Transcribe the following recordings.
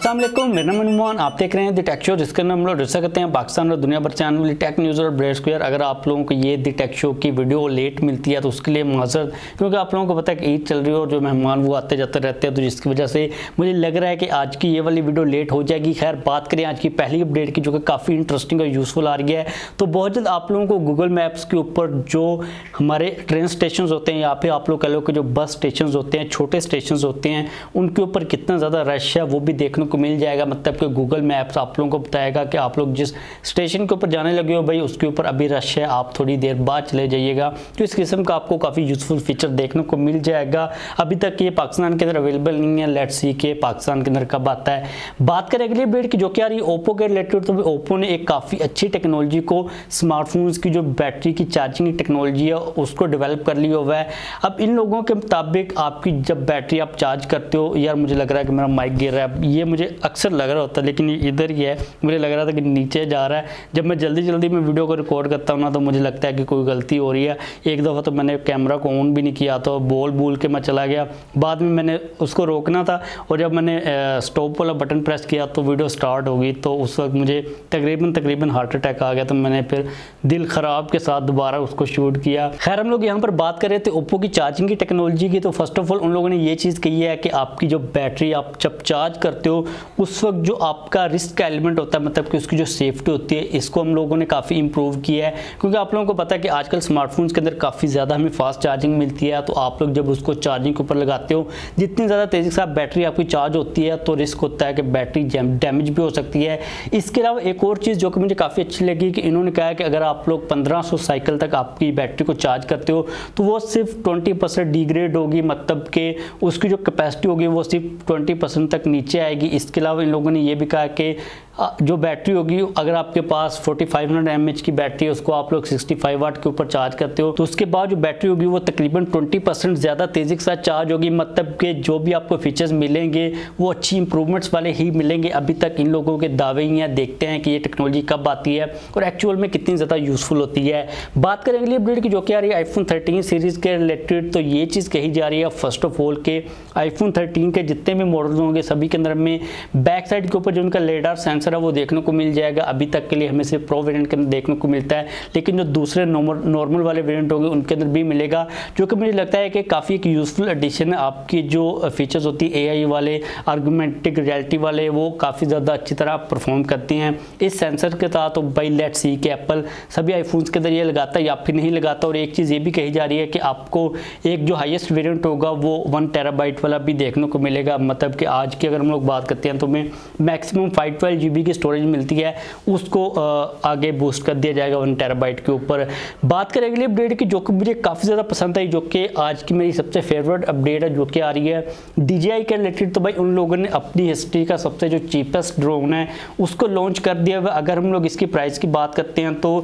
अस्सलाम वालेकुम, मेरा नाम अनुमान, आप देख रहे हैं द टेक शो, जिसके अंदर हम लोग डिस्कस करते हैं पाकिस्तान और दुनिया भर से आने वाली टेक न्यूज़ और ब्रेड स्क्वायर। अगर आप लोगों को ये द टेक शो की वीडियो लेट मिलती है तो उसके लिए माजरत, क्योंकि आप लोगों को पता है कि ईद चल रही है और जो मेहमान वो आते जाते रहते हैं, तो जिसकी वजह से मुझे लग रहा है कि आज की ये वाली वीडियो लेट हो जाएगी। खैर, बात करें आज की पहली अपडेट की, जो कि काफ़ी इंटरेस्टिंग और यूज़फुल आ रही है। तो बहुत जल्द आप लोगों को गूगल मैप्स के ऊपर जो हमारे ट्रेन स्टेशन होते हैं या फिर आप लोग कह लो कि जो बस स्टेशन होते हैं, छोटे स्टेशन होते हैं, उनके ऊपर कितना ज़्यादा रश है वो भी देखने को मिल जाएगा। मतलब कि गूगल मैप्स आप लोगों को बताएगा कि आप लोग जिस स्टेशन के ऊपर जाने लगे हो भाई उसके ऊपर अभी रश है, आप थोड़ी देर बाद चले जाइएगा। तो इस किस्म का आपको काफ़ी यूज़फुल फीचर देखने को मिल जाएगा। अभी तक ये पाकिस्तान के अंदर अवेलेबल नहीं है, लेट्स सी के पाकिस्तान के अंदर कब आता है। बात करें अगली अपडेट की, जो कि आ रही है ओप्पो के रिलेटेड। तो ओप्पो ने एक काफ़ी अच्छी टेक्नोलॉजी को, स्मार्टफोन्स की जो बैटरी की चार्जिंग टेक्नोलॉजी है उसको डेवलप कर लिया हुआ है। अब इन लोगों के मुताबिक आपकी जब बैटरी आप चार्ज करते हो, यार मुझे लग रहा है कि मेरा माइक गिर रहा है, ये मुझे अक्सर लग रहा होता है लेकिन ये इधर ही है, मुझे लग रहा था कि नीचे जा रहा है। जब मैं जल्दी में वीडियो को रिकॉर्ड करता हूँ ना तो मुझे लगता है कि कोई गलती हो रही है। एक दफ़ा तो मैंने कैमरा को ऑन भी नहीं किया, तो बोल के मैं चला गया। बाद में मैंने उसको रोकना था और जब मैंने स्टॉप वाला बटन प्रेस किया तो वीडियो स्टार्ट हो गई। तो उस वक्त मुझे तकरीबन हार्ट अटैक आ गया। तो मैंने फिर दिल ख़राब के साथ दोबारा उसको शूट किया। खैर, हम लोग यहाँ पर बात कर रहे थे ओप्पो की चार्जिंग की टेक्नोलॉजी की। तो फर्स्ट ऑफ ऑल उन लोगों ने ये चीज़ कही है कि आपकी जो बैटरी आप जब चार्ज करते हो उस वक्त जो आपका रिस्क का एलिमेंट होता है, मतलब कि उसकी जो सेफ्टी होती है, इसको हम लोगों ने काफ़ी इंप्रूव किया है। क्योंकि आप लोगों को पता है कि आजकल स्मार्टफोन्स के अंदर काफ़ी ज़्यादा हमें फास्ट चार्जिंग मिलती है। तो आप लोग जब उसको चार्जिंग के ऊपर लगाते हो, जितनी ज़्यादा तेज़ी से बैटरी आपकी चार्ज होती है तो रिस्क होता है कि बैटरी डैमेज भी हो सकती है। इसके अलावा एक और चीज़ जो कि मुझे काफ़ी अच्छी लगी कि इन्होंने कहा है कि अगर आप लोग 1500 साइकिल तक आपकी बैटरी को चार्ज करते हो तो वो सिर्फ 20% डिग्रेड होगी, मतलब कि उसकी जो कैपेसिटी होगी वो सिर्फ 20% तक नीचे आएगी। इसके अलावा इन लोगों ने ये भी कहा कि जो बैटरी होगी, अगर आपके पास 4500 mAh की बैटरी है, उसको आप लोग 65 वाट के ऊपर चार्ज करते हो तो उसके बाद जो बैटरी होगी वो तकरीबन 20% ज़्यादा तेज़ी के साथ चार्ज होगी। मतलब कि जो भी आपको फीचर्स मिलेंगे वो अच्छी इंप्रूवमेंट्स वाले ही मिलेंगे। अभी तक इन लोगों के दावे ही हैं, देखते हैं कि ये टेक्नोलॉजी कब आती है और एक्चुअल में कितनी ज़्यादा यूज़फुल होती है। बात करें अगली अपडेट की, जो कि आ रही है आईफोन 13 सीरीज़ के रिलेटेड। तो ये चीज़ कही जा रही है फर्स्ट ऑफ ऑल के आईफोन 13 के जितने भी मॉडल होंगे सभी के अंदर में बैक साइड के ऊपर जो उनका लेडार सेंसर है वो देखने को मिल जाएगा। अभी तक के लिए हमें सिर्फ प्रो वेरिएंट के अंदर देखने को मिलता है, लेकिन जो दूसरे नॉर्मल वाले वेरिएंट होंगे उनके अंदर भी मिलेगा, जो कि मुझे लगता है कि काफ़ी एक यूज़फुल एडिशन है। आपकी जो फीचर्स होती है AI वाले, आर्गुमेंटिक रियलिटी वाले, वो काफ़ी ज़्यादा अच्छी तरह परफॉर्म करती हैं इस सेंसर के साथ। तो बाई लेट्स सी कि एप्पल सभी आईफोन्स के अंदर ये लगाता है या फिर नहीं लगाता। और एक चीज़ ये भी कही जा रही है कि आपको एक जो हाईएस्ट वेरिएंट होगा वो 1 टेराबाइट वाला भी देखने को मिलेगा। मतलब कि आज की अगर हम लोग बात करते हैं तो हमें मैक्सिमम 512 GB की स्टोरेज मिलती है, उसको आगे बूस्ट कर दिया जाएगा 1 टेराबाइट के ऊपर। बात करें अगली अपडेट की, जो कि मुझे काफ़ी ज़्यादा पसंद आई, जो कि आज की मेरी सबसे फेवरेट अपडेट है, जो कि आ रही है DJI के रिलेटेड। तो भाई उन लोगों ने अपनी हिस्ट्री का सबसे जो चीपेस्ट ड्रोन है उसको लॉन्च कर दिया हुआ। अगर हम लोग इसकी प्राइस की बात करते हैं तो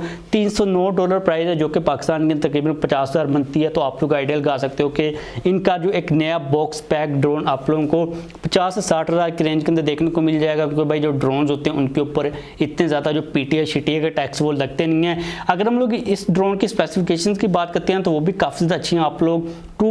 $309 प्राइस है, जो कि पाकिस्तान के तकरीबन 50,000 बनती है। तो आप लोग आइडिया लगा सकते हो कि इनका जो एक नया बॉक्स पैक ड्रोन आप लोगों को 50 से 60,000 की रेंज के अंदर देखने को मिल जाएगा। क्योंकि भाई जो ड्रोन होते हैं उनके ऊपर इतने ज़्यादा जो PTI शिटिया के टैक्स वो लगते नहीं हैं। अगर हम लोग इस ड्रोन की स्पेसिफिकेशंस की बात करते हैं तो वो भी काफ़ी ज़्यादा अच्छी हैं। आप लोग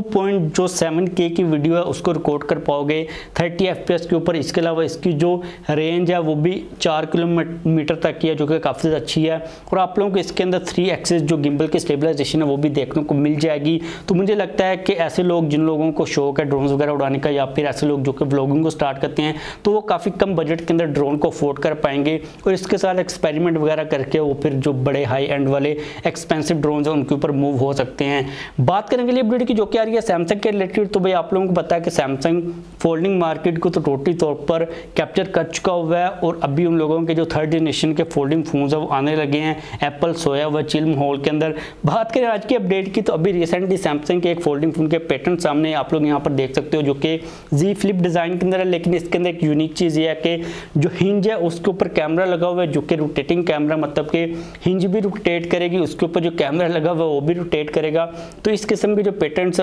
2.7K की वीडियो है उसको रिकॉर्ड कर पाओगे 30 FPS के ऊपर। इसके अलावा इसकी जो रेंज है वो भी 4 किलोमीटर तक की है, जो कि काफ़ी ज़्यादा अच्छी है। और आप लोगों को इसके अंदर 3 एक्सिस जो गिम्बल की स्टेबलाइजेशन है वो भी देखने को मिल जाएगी। तो मुझे लगता है कि ऐसे लोग जिन लोगों को शौक है ड्रोन वगैरह उड़ाने का, या फिर ऐसे लोग जो कि व्लॉगिंग को स्टार्ट करते हैं, तो वो काफ़ी कम बजट के अंदर ड्रोन को अफोर्ड कर पाएंगे और इसके साथ एक्सपेरिमेंट वगैरह करके वो फिर जो बड़े हाई एंड वाले एक्सपेंसिव ड्रोन्स हैं उनके ऊपर मूव हो सकते हैं। बात करेंगे अपडेट की, जो कि आ रही है सैमसंग के रिलेटेड। तो भाई आप लोगों को पता है कि सैमसंग फोल्डिंग मार्केट को तो टोटली तौर पर कैप्चर कर चुका हुआ है और अभी उन लोगों के जो 3rd जनरेशन के फोल्डिंग फोन्स है वो आने लगे हैं। एप्पल सोया हुआ चिल माहौल के अंदर। बात करें आज की अपडेट की, तो अभी रिसेंटली सैमसंग के एक फोल्डिंग फोन के पेटेंट सामने आप लोग यहाँ पर देख सकते हो, जो कि Z Flip डिज़ाइन के अंदर है। लेकिन इसके अंदर एक यूनिक चीज़ ये है कि जो हिंज है उसके ऊपर कैमरा लगा हुआ है, जो कि रोटेटिंग कैमरा, मतलब कि हिंज भी रोटेट करेगी, उसके ऊपर जो कैमरा लगा हुआ है वो भी रोटेट करेगा। तो इस किस्म के जो पेटेंट्स हैं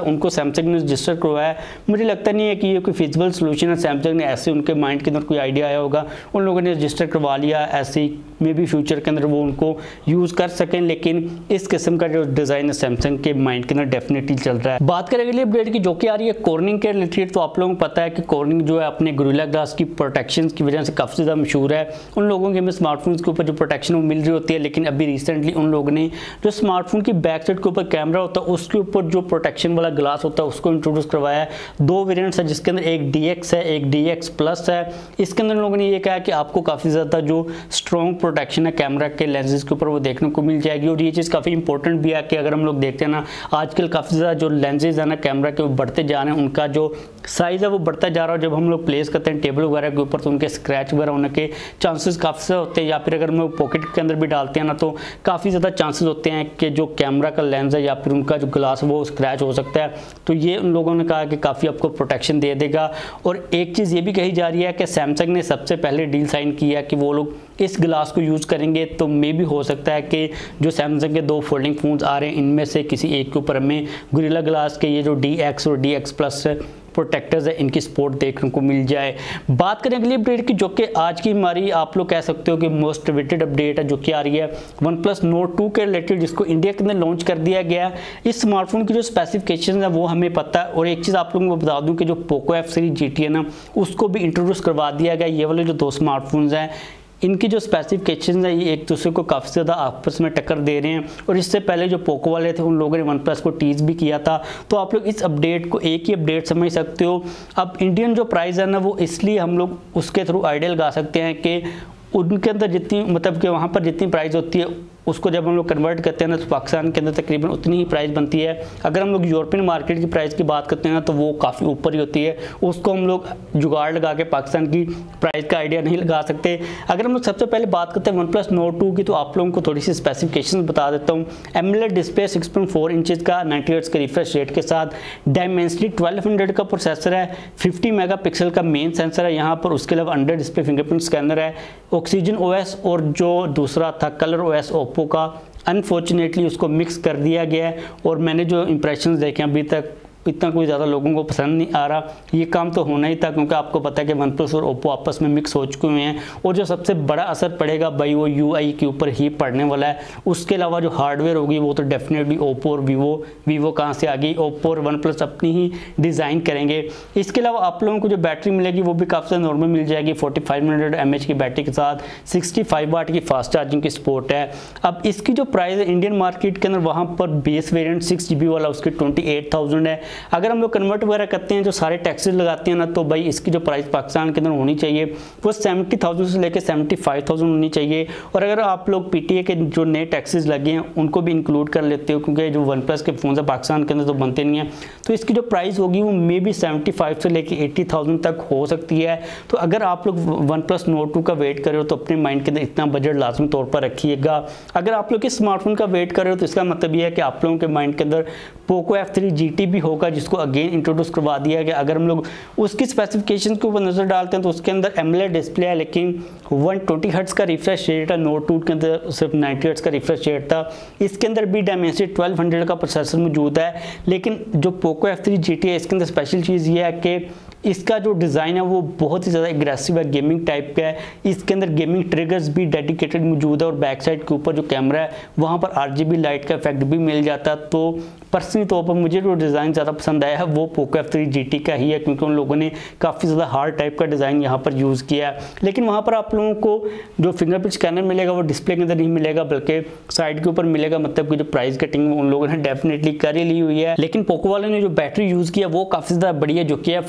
उनको सैमसंग ने रजिस्टर करवाया। मुझे लगता नहीं है कि ये कोई फिजिबल सोल्यूशन है, सैमसंग ने ऐसे उनके माइंड के अंदर कोई आइडिया आया होगा, उन लोगों ने रजिस्टर करवा लिया, ऐसे ही मे भी फ्यूचर के अंदर वो उनको यूज़ कर सकें। लेकिन इस किस्म का जो डिज़ाइन है सैमसंग के माइंड के अंदर डेफिनेटली चल रहा है। बात करें अगली अपडेट की जो कि आ रही है कॉर्निंग के रिलेटेड, तो आप लोगों को पता है कि कॉर्निंग जो है अपने गोरिल्ला ग्लास की प्रोटेक्शन की वजह से काफ़ी ज़्यादा मशहूर है। उन लोगों के हमें स्मार्टफोन्स के ऊपर जो प्रोटेक्शन वो मिल रही होती है, लेकिन अभी रिसेंटली उन लोगों ने जो स्मार्टफोन की बैक साइड के ऊपर कैमरा होता है उसके ऊपर जो प्रोटेक्शन वाला ग्लास होता है उसको इंट्रोड्यूस करवाया है। 2 वेरिएंट्स है जिसके अंदर एक DX है, एक DX प्लस है। इसके अंदर लोगों ने ये कहा कि आपको काफ़ी ज़्यादा जो स्ट्रॉन्ग प्रोटेक्शन है कैमरा के लेंसेज के ऊपर वो देखने को मिल जाएगी। और ये चीज़ काफ़ी इंपॉर्टेंट भी है कि अगर हम लोग देखते हैं ना आजकल काफ़ी ज़्यादा जो लेंसेज है ना कैमरा के बढ़ते जा रहे हैं, उनका जो साइज़ है वो बढ़ता जा रहा है। जब हम लोग प्लेस करते हैं टेबल वगैरह के ऊपर तो उनके स्क्रैच वगैरह होने के चांसेस काफ़ी ज़्यादा होते हैं, या फिर अगर हम लोग पॉकेट के अंदर भी डालते हैं ना तो काफ़ी ज़्यादा चांसेस होते हैं कि जो कैमरा का लेंस है या फिर उनका जो ग्लास वो स्क्रैच हो सकता है। तो ये उन लोगों ने कहा कि काफ़ी आपको प्रोटेक्शन दे देगा। और एक चीज़ ये भी कही जा रही है कि सैमसंग ने सबसे पहले डील साइन किया कि वो लोग इस ग्लास को यूज़ करेंगे, तो मे भी हो सकता है कि जो सैमसंग के 2 फोल्डिंग फ़ोन्स आ रहे हैं इनमें से किसी एक के ऊपर हमें गोरिल्ला ग्लास के ये जो DX और DX प्लस प्रोटेक्टर्स है इनकी सपोर्ट देखने को मिल जाए। बात करें अगली अपडेट की जो कि आज की हमारी आप लोग कह सकते हो कि मोस्ट वेटेड अपडेट है जो कि आ रही है OnePlus Nord 2 के रिलेटेड, जिसको इंडिया के अंदर लॉन्च कर दिया गया है। इस स्मार्टफोन की जो स्पेसिफिकेशन है वो हमें पता है। और एक चीज़ आप लोगों को बता दूं कि जो पोको F3 GT है ना उसको भी इंट्रोड्यूस करवा दिया गया। ये वाले जो 2 स्मार्टफोन्स हैं इनकी जो स्पेसिफिकेशन है ये एक दूसरे को काफ़ी ज़्यादा आपस में टक्कर दे रहे हैं। और इससे पहले जो पोको वाले थे उन लोगों ने OnePlus को टीज भी किया था। तो आप लोग इस अपडेट को एक ही अपडेट समझ सकते हो। अब इंडियन जो प्राइस है ना वो इसलिए हम लोग उसके थ्रू आइडिया लगा सकते हैं कि उनके अंदर जितनी मतलब कि वहाँ पर जितनी प्राइस होती है उसको जब हम लोग कन्वर्ट करते हैं ना तो पाकिस्तान के अंदर तकरीबन उतनी ही प्राइस बनती है। अगर हम लोग यूरोपियन मार्केट की प्राइस की बात करते हैं ना तो वो काफ़ी ऊपर ही होती है, उसको हम लोग जुगाड़ लगा के पाकिस्तान की प्राइस का आइडिया नहीं लगा सकते। अगर हम लोग सबसे पहले बात करते हैं OnePlus Nord 2 की तो आप लोगों को थोड़ी सी स्पेसिफिकेशन बता देता हूँ। एमोलेड डिस्प्ले 6.4 इंचज़ का 90 हर्ट्ज के रिफ्रेश रेट के साथ, डायमेंसिटी 1200 का प्रोसेसर है, 50 मेगापिक्सल का मेन सेंसर है यहाँ पर, उसके अलावा अंडर डिस्प्ले फिंगरप्रिंट स्कैनर है, ऑक्सीजन OS और जो दूसरा था कलर OS ओप्पो का, अनफॉर्चुनेटली उसको मिक्स कर दिया गया है। और मैंने जो इंप्रेशंस देखे अभी तक इतना कोई ज़्यादा लोगों को पसंद नहीं आ रहा। ये काम तो होना ही था क्योंकि आपको पता है कि OnePlus और ओप्पो आपस में मिक्स हो चुके हुए हैं और जो सबसे बड़ा असर पड़ेगा भाई वो UI के ऊपर ही पड़ने वाला है। उसके अलावा जो हार्डवेयर होगी वो तो डेफिनेटली ओप्पो और वीवो कहाँ से आ गई, ओप्पो और OnePlus अपनी ही डिज़ाइन करेंगे। इसके अलावा आप लोगों को जो बैटरी मिलेगी वो भी काफ़ी ज़्यादा नॉर्मल मिल जाएगी। 4500 mAh की बैटरी के साथ 65 वाट की फास्ट चार्जिंग की सपोर्ट है। अब इसकी जो प्राइस है इंडियन मार्केट के अंदर वहाँ पर बेस वेरिएंट 6GB वाला उसकी 28,000 है। अगर हम लोग कन्वर्ट वगैरह करते हैं जो सारे टैक्सेस लगाते हैं ना तो भाई इसकी जो प्राइस पाकिस्तान के अंदर होनी चाहिए वो 70,000 से लेकर 75,000 होनी चाहिए। और अगर आप लोग PTA के जो नए टैक्सेस लगे हैं उनको भी इंक्लूड कर लेते हो क्योंकि जो OnePlus के फ़ोन है पाकिस्तान के अंदर तो बनते नहीं हैं, तो इसकी जो प्राइस होगी वो मे बी 75 से लेकर 80,000 तक हो सकती है। तो अगर आप लोग OnePlus Nord 2 का वेट कर रहे हो तो अपने माइंड के अंदर इतना बजट लाजमी तौर पर रखिएगा। अगर आप लोग इस स्मार्टफोन का वेट कर रहे हो तो इसका मतलब ये है कि आप लोगों के माइंड के अंदर पोको F3 GT भी होगा जिसको अगेन इंट्रोड्यूस करवा दिया गया। अगर हम लोग उसकी स्पेसिफिकेशन के ऊपर नज़र डालते हैं तो उसके अंदर एमोलेड डिस्प्ले है लेकिन 120 हर्ट्ज का रिफ्रेश रेट है। Nord 2 के अंदर सिर्फ 90 हर्ट्ज का रिफ्रेश रेट था। इसके अंदर भी डायमेंसिटी 1200 का प्रोसेसर मौजूद है। लेकिन जो पोको F3 GT है इसके अंदर स्पेशल चीज़ ये है कि इसका जो डिज़ाइन है वो बहुत ही ज़्यादा एग्रेसिव है, गेमिंग टाइप का है। इसके अंदर गेमिंग ट्रिगर्स भी डेडिकेटेड मौजूद है और बैक साइड के ऊपर जो कैमरा है वहाँ पर RGB लाइट का इफेक्ट भी मिल जाता है। तो पर्सनली तौर पर मुझे जो डिज़ाइन ज़्यादा पसंद आया है वो पोको F3 GT का ही है क्योंकि उन लोगों ने काफ़ी ज़्यादा हार्ड टाइप का डिज़ाइन यहाँ पर यूज़ किया है। लेकिन वहाँ पर आप लोगों को जो फिंगरप्रिंट स्कैनर मिलेगा वो डिस्प्ले के अंदर नहीं मिलेगा बल्कि साइड के ऊपर मिलेगा। मतलब कि जो प्राइस कटिंग उन लोगों ने डेफिनेटली कर ही ली हुई है। लेकिन पोको वाले ने जो बैटरी यूज़ किया वो काफ़ी ज़्यादा बढ़िया जो कि है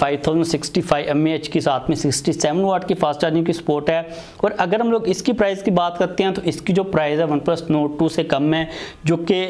5065 mAh के साथ में 67 वाट की फास्ट चार्जिंग की सपोर्ट है। और अगर हम लोग इसकी प्राइस की बात करते हैं तो इसकी जो प्राइस है OnePlus Nord 2 से कम है जो कि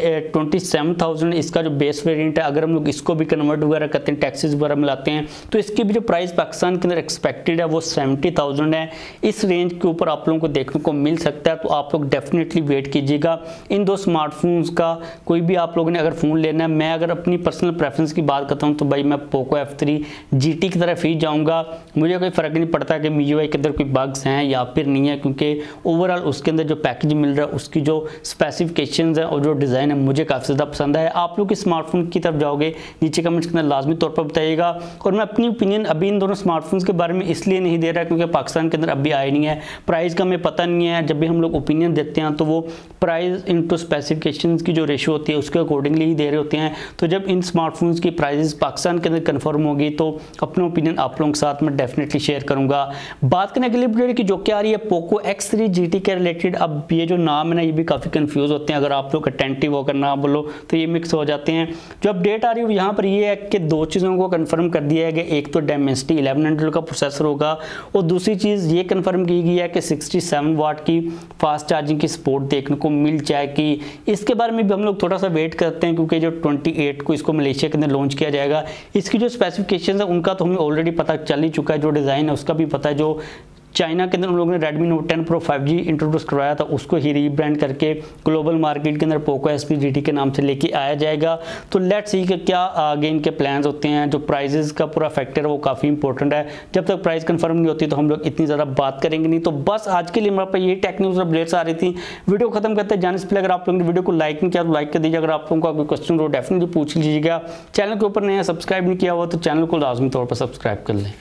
27,000 इसका जो बेस वेरिएंट है। अगर हम लोग इसको भी कन्वर्ट वगैरह करते हैं टैक्सेस वगैरह मिलाते हैं तो इसकी भी जो प्राइस पाकिस्तान के अंदर एक्सपेक्टेड है वो 70,000 है। इस रेंज के ऊपर आप लोगों को देखने को मिल सकता है। तो आप लोग डेफिनेटली वेट कीजिएगा इन 2 स्मार्टफोन्स का। कोई भी आप लोगों ने अगर फ़ोन लेना है, मैं अगर अपनी पर्सनल प्रेफरेंस की बात करता हूँ तो भाई मैं पोको F3 GT की की तरफ ही जाऊँगा। मुझे कोई फ़र्क नहीं पड़ता कि MIUI के अंदर कोई बग्स हैं या फिर नहीं है, क्योंकि ओवरऑल उसके अंदर जो पैकेज मिल रहा है, उसकी जो स्पेसिफिकेशंस है और जो डिज़ाइन है मुझे काफ़ी ज़्यादा पसंद है। आप लोग किस स्मार्टफोन की तरफ जाओगे नीचे कमेंट्स के अंदर लाजमी तौर पर बताइएगा। और मैं अपनी ओपिनियन अभी इन दोनों स्मार्टफोन्स के बारे में इसलिए नहीं दे रहा क्योंकि पाकिस्तान के अंदर अभी आए नहीं है, प्राइस का हमें पता नहीं है। जब भी हम लोग ओपिनियन देते हैं तो वो प्राइस इनटू स्पेसिफिकेशंस की जो रेशियो होती है उसके अकॉर्डिंगली ही दे रहे होते हैं। तो जब इन स्मार्टफोन्स की प्राइसेस पाकिस्तान के अंदर कंफर्म होगी तो अपना ओपिनियन आप लोगों के साथ में डेफिनेटली शेयर करूंगा। बात करने के लिए वीडियो की जो क्या आ रही है पोको X3 GT के रिलेटेड। अब ये जो नाम है ना ये भी काफ़ी कंफ्यूज होते हैं, अगर आप लोग अटेंटिव होकर ना बोलो तो ये मिक्स हो जाते हैं। जो अपडेट आ रही है यहाँ पर ये है कि दो चीज़ों को कंफर्म कर दिया है कि एक तो Dimensity 1100 का प्रोसेसर होगा और दूसरी चीज़ ये कंफर्म की गई है कि 67 वाट की फास्ट चार्जिंग की सपोर्ट देखने को मिल जाएगी। इसके बारे में भी हम लोग थोड़ा सा वेट करते हैं क्योंकि जो 28 को इसको मलेशिया के अंदर लॉन्च किया जाएगा। इसकी जो स्पेसिफिकेशन है उनका तो हमें ऑलरेडी पता चल ही चुका है, जो डिज़ाइन है उसका भी पता है। जो चाइना के अंदर उन लोगों ने Redmi Note 10 Pro 5G introduce करवाया था उसको ही रीब्रांड करके ग्लोबल मार्केट के अंदर पोको X3 GT के नाम से लेके आया जाएगा। तो लेट्स सी कि क्या आगे इनके प्लान्स होते हैं। जो प्राइजेस का पूरा फैक्टर है वो काफ़ी इंपॉर्टेंट है, जब तक प्राइस कंफर्म नहीं होती तो हम लोग इतनी ज़्यादा बात करेंगे नहीं। तो बस आज के लिए हमारे पास ये टेक न्यूज़ अपडेट्स आ रही थी। वीडियो खत्म करते हैं जाने से पहले अगर आप लोगों ने वीडियो को लाइक नहीं किया तो लाइक कर दीजिए। अगर आप लोगों का कोई क्वेश्चन हो डेफिनेटली पूछ लीजिएगा। चैनल के ऊपर नया सब्सक्राइब नहीं किया हुआ तो चैनल को लाजमी तौर पर सब्सक्राइब कर लें।